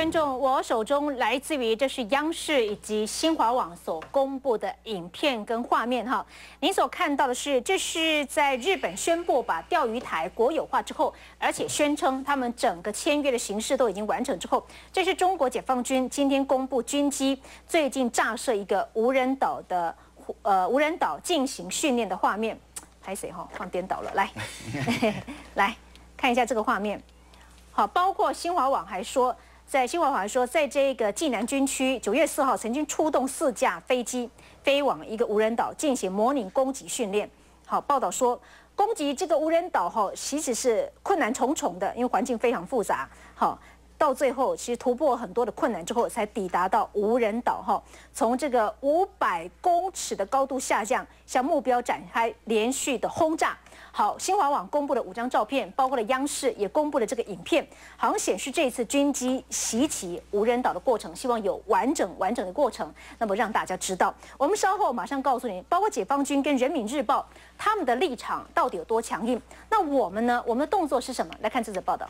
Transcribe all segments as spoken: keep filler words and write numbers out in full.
观众，我手中来自于这是央视以及新华网所公布的影片跟画面哈。您所看到的是，这是在日本宣布把钓鱼台国有化之后，而且宣称他们整个签约的形式都已经完成之后，这是中国解放军今天公布军机最近炸射一个无人岛的呃无人岛进行训练的画面。拍谁哈？放颠倒了，来来看一下这个画面。好，包括新华网还说。 在新华网说，在这个济南军区，九月四号曾经出动四架飞机飞往一个无人岛进行模拟攻击训练。好，报道说，攻击这个无人岛哈，其实是困难重重的，因为环境非常复杂。好，到最后其实突破很多的困难之后，才抵达到无人岛哈。从这个五百公尺的高度下降，向目标展开连续的轰炸。 好，新华网公布了五张照片，包括了央视也公布了这个影片，好像显示这次军机袭击无人岛的过程，希望有完整完整的过程，那么让大家知道。我们稍后马上告诉你，包括解放军跟人民日报他们的立场到底有多强硬。那我们呢？我们的动作是什么？来看这则报道。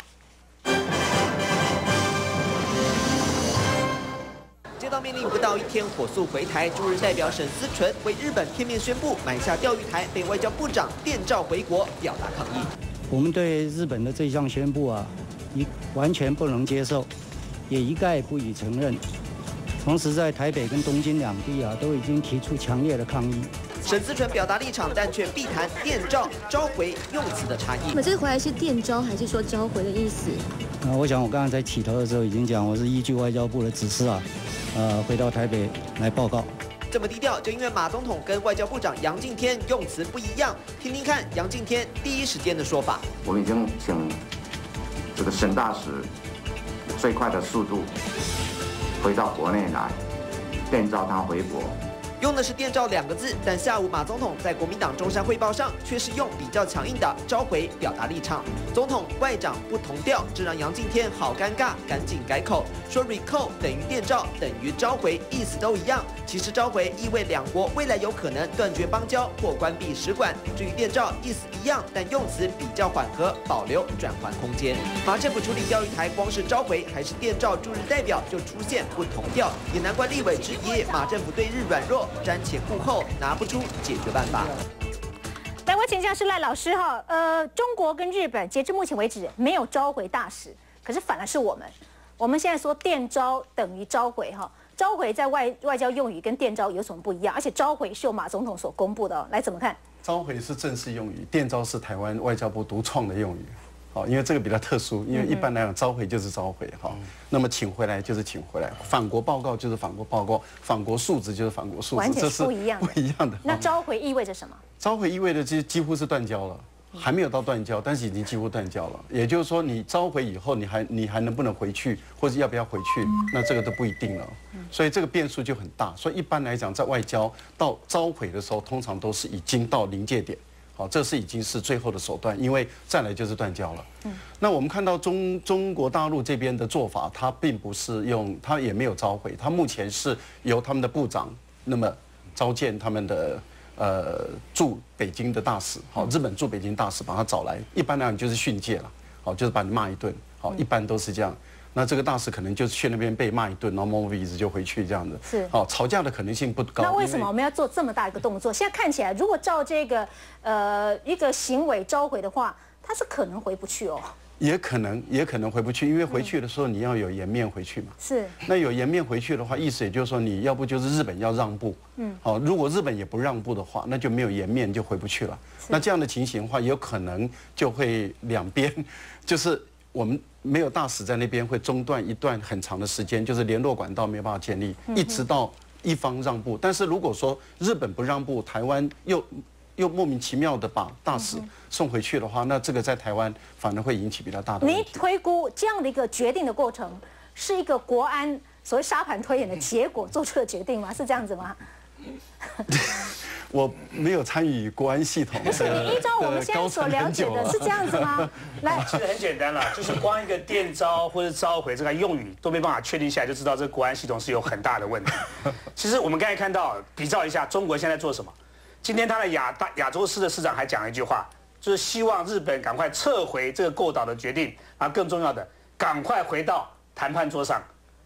接到命令不到一天，火速回台。驻日代表沈思纯为日本片面宣布买下钓鱼台，被外交部长电召回国，表达抗议。 我们对日本的这项宣布啊，一完全不能接受，也一概不予承认。同时，在台北跟东京两地啊，都已经提出强烈的抗议。 沈思纯表达立场，但却避谈电召、召回用词的差异。 那么这个回来是电召还是说召回的意思？ 啊，我想我刚刚在起头的时候已经讲，我是依据外交部的指示啊，呃，回到台北来报告。 这么低调，就因为马总统跟外交部长杨敬天用词不一样。听听看杨敬天第一时间的说法。 我们已经请这个沈大使最快的速度回到国内来，电召他回国。 用的是“电召”两个字，但下午马总统在国民党中山汇报上却是用比较强硬的“召回”表达立场。总统外长不同调，这让杨敬天好尴尬，赶紧改口说 “recall” 等于电召等于召回，意思都一样。其实召回意味两国未来有可能断绝邦交或关闭使馆。至于电召，意思一样，但用词比较缓和，保留转换空间。马政府处理钓鱼台，光是召回还是电召，驻日代表就出现不同调，也难怪立委质疑马政府对日软弱。 瞻前顾后，拿不出解决办法。 来，我请教是赖老师哈，呃，中国跟日本截至目前为止没有召回大使，可是反而是我们，我们现在说电召等于召回哈，召回在外外交用语跟电召有什么不一样？而且召回是由马总统所公布的哦，来怎么看？ 召回是正式用语，电召是台湾外交部独创的用语。 好，因为这个比较特殊，因为一般来讲，召回就是召回，哈，那么请回来就是请回来，返国报告就是返国报告，返国述职就是返国述职， 完全是不一样的， 不一样的。 那召回意味着什么？ 召回意味着几几乎是断交了，还没有到断交，但是已经几乎断交了。也就是说，你召回以后，你还你还能不能回去，或者要不要回去，那这个都不一定了。所以这个变数就很大。所以一般来讲，在外交到召回的时候，通常都是已经到临界点。 好，这是已经是最后的手段，因为再来就是断交了。嗯，那我们看到中中国大陆这边的做法，它并不是用，它也没有召回，它目前是由他们的部长那么召见他们的呃驻北京的大使，好，日本驻北京大使把他找来，一般来讲就是训诫了，好，就是把你骂一顿，好，一般都是这样。 那这个大使可能就是去那边被骂一顿，然后摸摸鼻子就回去这样的。是，好，吵架的可能性不高。 那为什么我们要做这么大一个动作？现在看起来，如果照这个呃一个行为召回的话，他是可能回不去哦。 也可能，也可能回不去，因为回去的时候你要有颜面回去嘛。 是。那有颜面回去的话，意思也就是说，你要不就是日本要让步，嗯，好，如果日本也不让步的话，那就没有颜面，就回不去了。那这样的情形的话，有可能就会两边就是。 我们没有大使在那边，会中断一段很长的时间，就是联络管道没有办法建立，一直到一方让步。但是如果说日本不让步，台湾又又莫名其妙的把大使送回去的话，那这个在台湾反而会引起比较大的问题。 你推估这样的一个决定的过程，是一个国安所谓沙盘推演的结果做出的决定吗？是这样子吗？ 我没有参与国安系统， 不是你依照我们现在所了解的是这样子吗？来， 其实很简单了，就是光一个电召或者召回这个用语都没办法确定下来，就知道这个国安系统是有很大的问题。其实我们刚才看到，比照一下中国现在做什么。今天他的亚大亚洲市的市长还讲了一句话，就是希望日本赶快撤回这个购岛的决定，然后更重要的，赶快回到谈判桌上，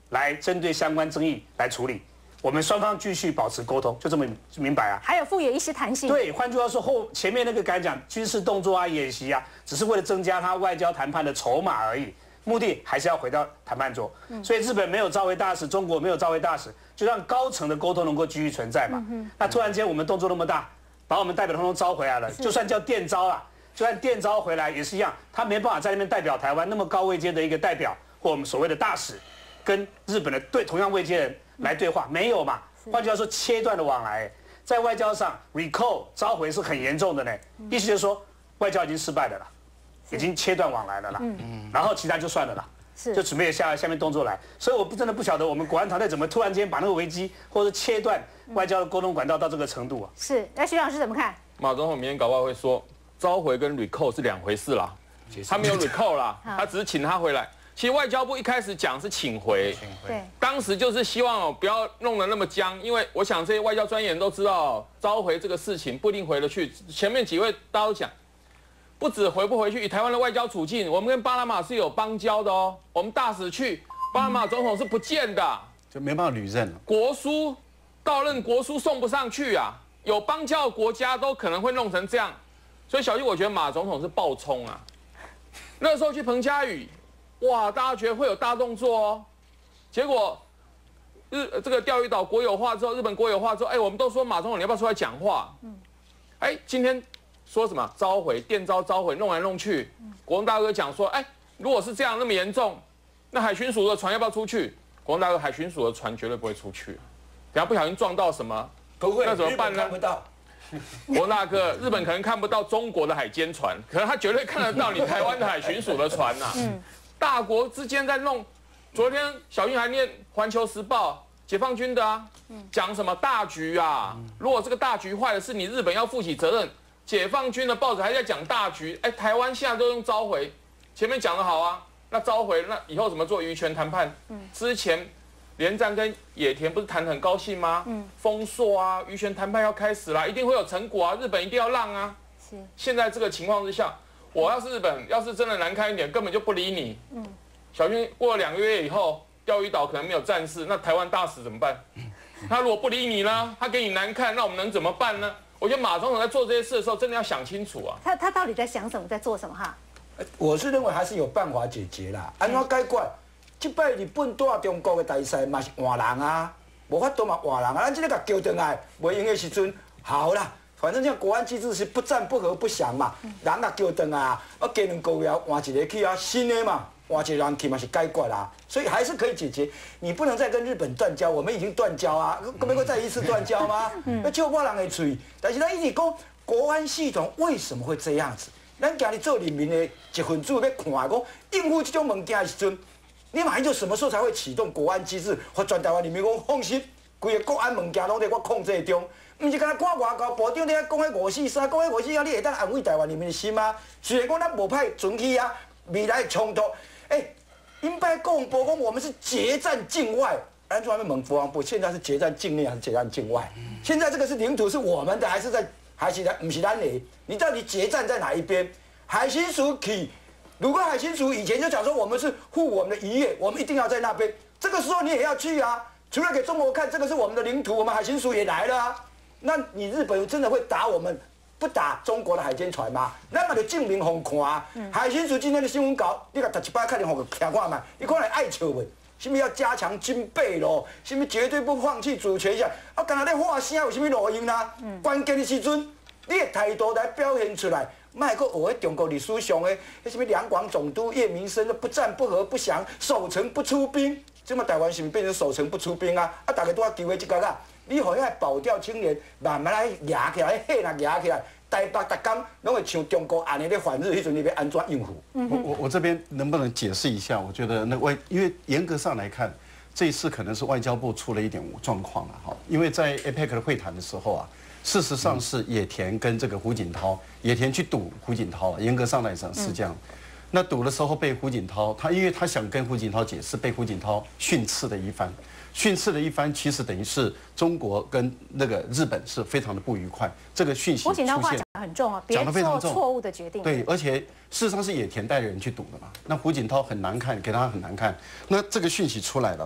来针对相关争议来处理。我们双方继续保持沟通，就这么明白啊。 还有赋予一些弹性。 对，换句话说，后前面那个刚才讲军事动作啊、演习啊，只是为了增加他外交谈判的筹码而已，目的还是要回到谈判桌。嗯、所以日本没有召回大使，中国没有召回大使，就让高层的沟通能够继续存在嘛。嗯、那突然间我们动作那么大，把我们代表通通召回来了，就算叫电召啦，就算电召回来也是一样，他没办法在那边代表台湾那么高位阶的一个代表或我们所谓的大使，跟日本的对同样位阶人来对话，没有嘛？换句话说，切断的往来，在外交上 recall 召回是很严重的呢。意思就是说，外交已经失败了啦，已经切断往来了啦。嗯，然后其他就算了啦，就准备下下面动作来。所以我不真的不晓得我们国安团队怎么突然间把那个危机或者切断外交的沟通管道到这个程度啊。 是，那徐老师怎么看？ 马总统明天搞不好会说，召回跟 recall 是两回事啦，他没有 recall 啦，他只是请他回来。其实外交部一开始讲是请回， 对， 当时就是希望哦不要弄得那么僵，因为我想这些外交专业人都知道，召回这个事情不一定回得去。前面几位大家都讲，不止回不回去，以台湾的外交处境，我们跟巴拿马是有邦交的哦，我们大使去，巴拿马总统是不见的， 就没办法履任了。 国书到任国书送不上去啊，有邦交的国家都可能会弄成这样，所以小弟我觉得马总统是暴冲啊，那时候去彭佳屿。哇，大家觉得会有大动作哦，结果日这个钓鱼岛国有化之后，日本国有化之后，哎，我们都说马总统你要不要出来讲话？嗯，哎，今天说什么召回、电召、召回，弄来弄去，国防大哥讲说，哎，如果是这样那么严重，那海巡署的船要不要出去？国防大哥，海巡署的船绝对不会出去，等下不小心撞到什么， 不会， 那怎么办呢？ 看不到。 国大哥，日本可能看不到中国的海监船，可是他绝对看得到你台湾的海巡署的船呐、啊。嗯。大国之间在弄，昨天小英还念《环球时报》，解放军的啊，讲什么大局啊？如果这个大局坏了，是你日本要负起责任。解放军的报纸还在讲大局，哎，台湾现在都用召回，前面讲得好啊，那召回那以后怎么做渔权谈判？之前连战跟野田不是谈得很高兴吗？丰硕啊，渔权谈判要开始啦，一定会有成果啊，日本一定要让啊。是，现在这个情况之下。我要是日本，要是真的难看一点，根本就不理你。嗯，小军过了两个月以后，钓鱼岛可能没有战事，那台湾大使怎么办？他如果不理你呢？他给你难看，那我们能怎么办呢？我觉得马总统在做这些事的时候，真的要想清楚啊。 他他到底在想什么，在做什么哈？ 我是认为还是有办法解决啦。安怎解决？这摆日本带中国的大赛嘛是换人啊，无法度嘛换人啊。咱这个甲叫转来，袂用的时阵，好啦。反正这国安机制是不战不和不降嘛，人啊叫转啊，啊加两个月换一个去啊，新的嘛，换一个人去嘛是解决啦，所以还是可以解决。你不能再跟日本断交，我们已经断交啊，可不可以再一次断交吗？那就我人的嘴，但是咱一直讲国安系统为什么会这样子？咱今日做人民的一份子要看讲应付这种物件的时阵，你马上就什么时候才会启动国安机制，或全台湾人民讲放心，规个国安物件拢在我控制中。唔是干那看外交部长咧讲迄五四三，讲迄五四三，你会当安慰台湾人民的心吗？虽然讲咱无派准去啊，未来的冲突，哎、欸，应该国防部讲我们是决战境外，安专门问国防部，现在是决战境内还是决战境外？现在这个是领土是我们的，还是在还是咱唔是咱的？你到底决战在哪一边？海巡署去，如果海巡署以前就讲说我们是护我们的渔业，我们一定要在那边，这个时候你也要去啊！除了给中国看这个是我们的领土，我们海巡署也来了啊！那你日本真的会打我们，不打中国的海监船吗？那么就证明互看啊！嗯、海巡署今天的新闻稿，你甲读一摆，肯定互听看嘛。你看来爱笑袂？什么要加强军备咯？什么绝对不放弃主权下？啊，刚才咧话声有什么路用啦？嗯、关键的时阵，你的态度来表现出来，卖个学迄中国历史上的迄什么两广总督叶明生的不战不和不降，守城不出兵。这么台湾是不是变成守城不出兵啊？啊，大家都要求的这个啊！你互遐保钓青年慢慢来压起来，迄人压起来，台北逐工拢会像中国安尼咧反日，迄阵你要安怎应付？ 我我我这边能不能解释一下？我觉得那外，因为严格上来看，这一次可能是外交部出了一点状况了哈。因为在 A P E C 的会谈的时候啊，事实上是野田跟这个胡锦涛，野田去堵胡锦涛了。严格上来讲是这样。那堵的时候被胡锦涛，他因为他想跟胡锦涛解释，被胡锦涛训斥了一番。训斥了一番，其实等于是中国跟那个日本是非常的不愉快。这个讯息出现， 胡锦涛话讲得很重啊，别做错误的决定。 对，而且事实上是野田带人去赌的嘛。那胡锦涛很难看，给他很难看。那这个讯息出来了，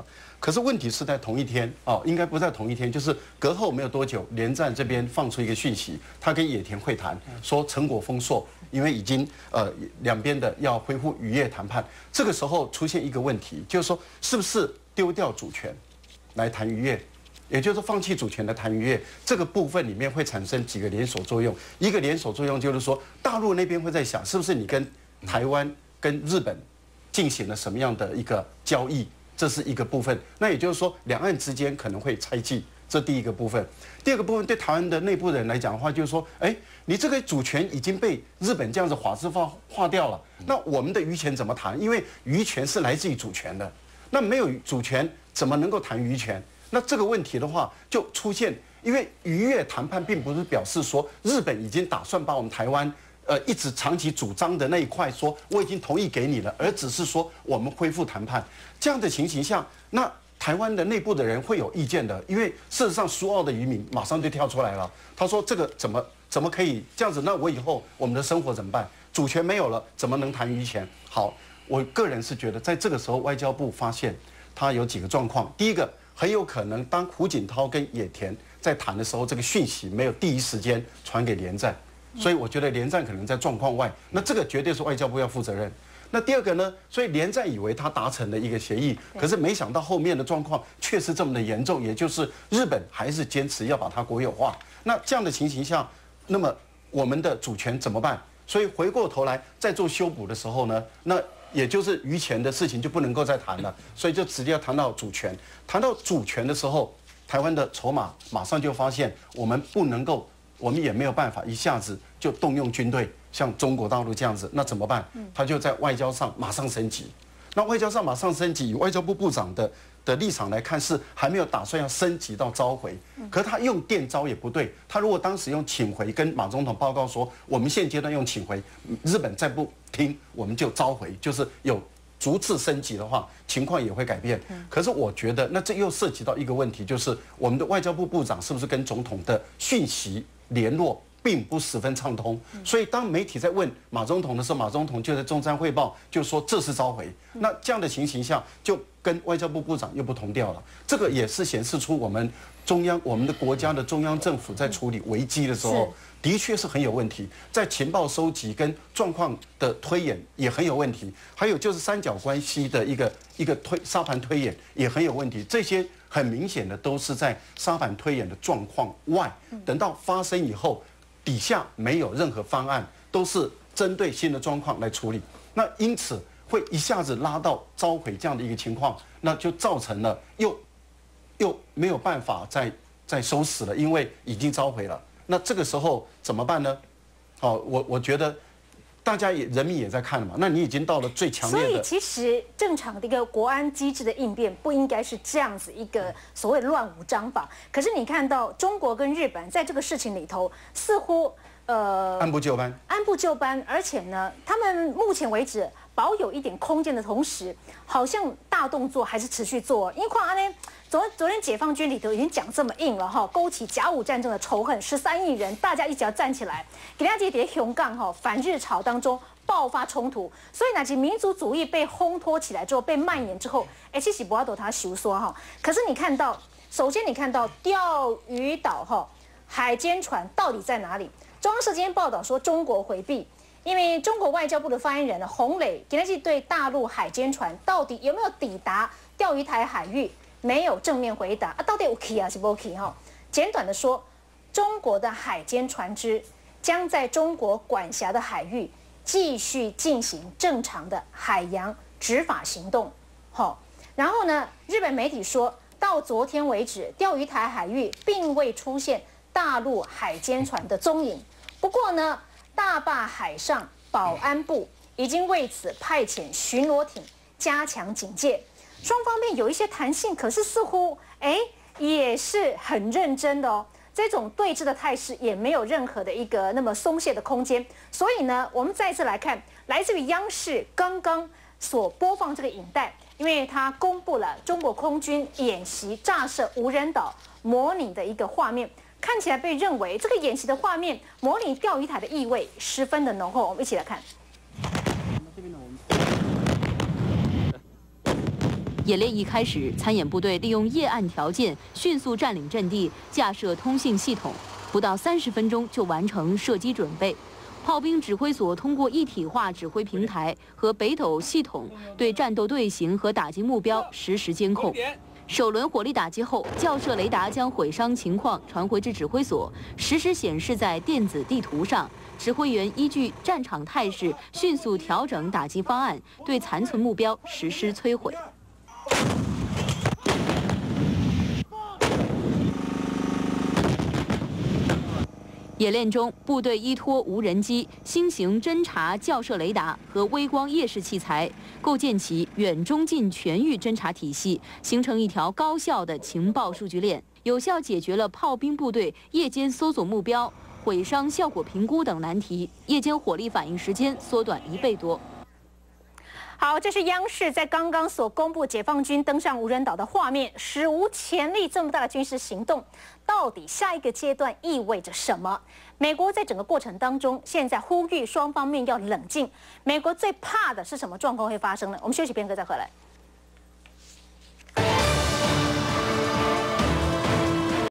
可是问题是在同一天哦，应该不在同一天，就是隔后没有多久，连战这边放出一个讯息，他跟野田会谈，说成果丰硕，因为已经呃两边的要恢复渔业谈判。这个时候出现一个问题，就是说是不是丢掉主权来谈渔业？也就是放弃主权的谈渔业，这个部分里面会产生几个连锁作用。一个连锁作用就是说，大陆那边会在想，是不是你跟台湾、跟日本进行了什么样的一个交易？这是一个部分。那也就是说，两岸之间可能会猜忌，这第一个部分。第二个部分，对台湾的内部人来讲的话，就是说，哎，你这个主权已经被日本这样子法制化化掉了，那我们的渔权怎么谈？因为渔权是来自于主权的，那没有主权怎么能够谈渔权？那这个问题的话，就出现，因为渔业谈判并不是表示说日本已经打算把我们台湾。呃，一直长期主张的那一块说我已经同意给你了，而只是说我们恢复谈判这样的情形下，那台湾的内部的人会有意见的，因为事实上苏澳的渔民马上就跳出来了，他说这个怎么怎么可以这样子？那我以后我们的生活怎么办？主权没有了，怎么能谈渔权？好，我个人是觉得在这个时候，外交部发现他有几个状况，第一个很有可能当胡锦涛跟野田在谈的时候，这个讯息没有第一时间传给连战。所以我觉得连战可能在状况外，那这个绝对是外交部要负责任。那第二个呢？所以连战以为他达成了一个协议，可是没想到后面的状况确实这么的严重，也就是日本还是坚持要把它国有化。那这样的情形下，那么我们的主权怎么办？所以回过头来再做修补的时候呢，那也就是渔权的事情就不能够再谈了，所以就直接要谈到主权。谈到主权的时候，台湾的筹码马上就发现我们不能够。我们也没有办法一下子就动用军队，像中国大陆这样子，那怎么办？他就在外交上马上升级。那外交上马上升级，以外交部部长的的立场来看，是还没有打算要升级到召回。可是他用电召也不对，他如果当时用请回，跟马总统报告说，我们现阶段用请回，日本再不听，我们就召回，就是有逐次升级的话，情况也会改变。可是我觉得，那这又涉及到一个问题，就是我们的外交部部长是不是跟总统的讯息联络并不十分畅通，所以当媒体在问马总统的时候，马总统就在中山汇报就说这是召回。那这样的情形下，就跟外交部部长又不同调了。这个也是显示出我们中央、我们的国家的中央政府在处理危机的时候，的确是很有问题，在情报收集跟状况的推演也很有问题，还有就是三角关系的一个一个推沙盘推演也很有问题，这些。很明显的都是在沙盘推演的状况外，等到发生以后，底下没有任何方案，都是针对新的状况来处理。那因此会一下子拉到召回这样的一个情况，那就造成了又又没有办法再再收拾了，因为已经召回了。那这个时候怎么办呢？好，我我觉得。大家也人民也在看了嘛，那你已经到了最强烈的。 所以其实正常的一个国安机制的应变不应该是这样子一个所谓乱无章法。可是你看到中国跟日本在这个事情里头似乎呃按部就班， 按部就班，而且呢，他们目前为止保有一点空间的同时，好像大动作还是持续做。因为况安呢，昨昨天解放军里头已经讲这么硬了哈，勾起甲午战争的仇恨，十三亿人，大家一起要站起来，给大家在熊杠哈反日潮当中爆发冲突，所以呢，其民族主义被烘托起来之后，被蔓延之后，哎，其实不要躲它收缩哈。可是你看到，首先你看到钓鱼岛哈海监船到底在哪里？中央社今天报道说中国回避。因为中国外交部的发言人呢，洪磊今天对大陆海监船到底有没有抵达钓鱼台海域没有正面回答啊，到底有去啊是不去哈？简短的说，中国的海监船只将在中国管辖的海域继续进行正常的海洋执法行动。好，然后呢，日本媒体说到昨天为止，钓鱼台海域并未出现大陆海监船的踪影。不过呢，大壩海上保安部已经为此派遣巡逻艇加强警戒，双方面有一些弹性，可是似乎哎也是很认真的哦。这种对峙的态势也没有任何的一个那么松懈的空间。所以呢，我们再一次来看来自于央视刚刚所播放这个影带，因为它公布了中国空军演习炸射无人岛模拟的一个画面。看起来被认为这个演习的画面模拟钓鱼台的意味十分的浓厚，我们一起来看。 演练一开始，参演部队利用夜暗条件迅速占领阵地，架设通信系统，不到三十分钟就完成射击准备。炮兵指挥所通过一体化指挥平台和北斗系统，对战斗队形和打击目标实时监控。首轮火力打击后，校射雷达将毁伤情况传回至指挥所，实时显示在电子地图上。指挥员依据战场态势，迅速调整打击方案，对残存目标实施摧毁。演练中，部队依托无人机、新型侦察校射雷达和微光夜视器材，构建起远、中、近全域侦察体系，形成一条高效的情报数据链，有效解决了炮兵部队夜间搜索目标、毁伤效果评估等难题，夜间火力反应时间缩短一倍多。 好，这是央视在刚刚所公布解放军登上无人岛的画面，史无前例这么大的军事行动，到底下一个阶段意味着什么？美国在整个过程当中，现在呼吁双方面要冷静。美国最怕的是什么状况会发生呢？我们休息片刻再回来。